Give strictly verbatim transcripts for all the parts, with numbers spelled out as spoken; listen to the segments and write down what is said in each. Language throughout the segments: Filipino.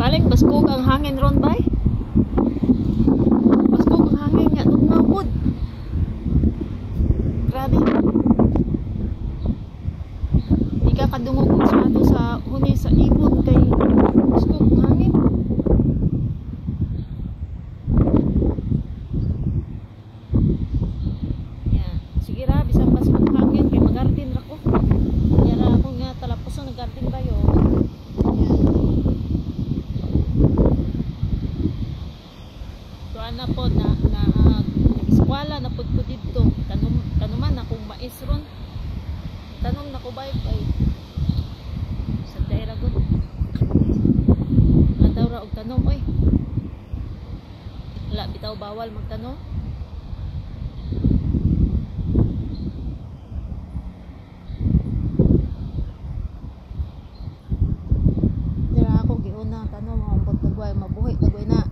Paling baskog ang hangin ron bay. Baskog ang hangin nga tugnaw pod. Grabe. Di ka kadungog sa ato sa huni sa ibon kay baskog ang hangin. Yan. Sige ra bisan baskog ang hangin kay magarden ra ko. Kaya ra ako nga talapos na naggarden bayo. Na po na na nag-eskwela na pud ko didto tanom tanuman akong mais ron tanom na ko bay kay sa daira gud ataw ra og tanom oy wala bitaw bawal magtanom. Dira ako giuna tanom ang pagtagway mabuhi dagway na.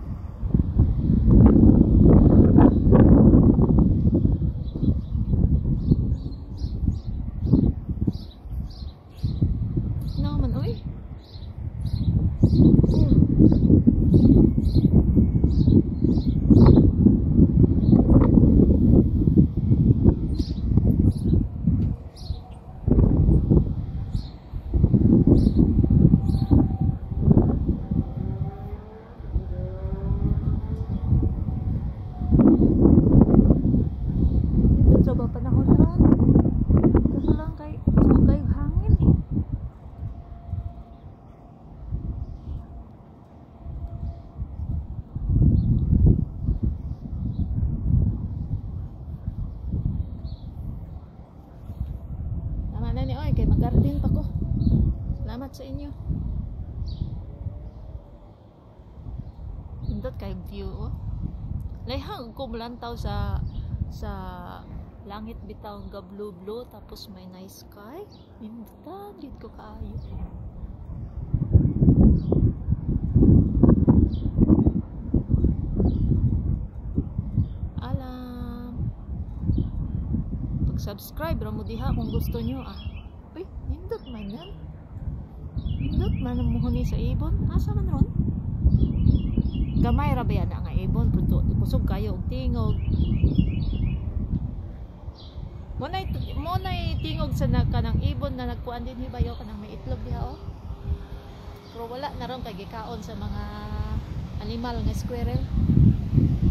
Kay mag-garden pa ko. Salamat sa inyo. Indot kay view oh. Layhang ko mulantaw sa sa langit bitaw nga blue blue tapos may nice sky. Indot gid ko kaayo. Alam. Pag-subscribe ra mo diha kung gusto nyo ah. Uy, nindot man yan. Nindot man ang muhuni sa ibon. Asa man ron? Gamay ra ba yan nga ibon? Kusog kayo og tingog. Munay munay tingog sa kanang ibon na nagkuan din hibayo kanang may itlog diha oh. Pero wala na ron kay gikaon sa mga animal nga squirrel.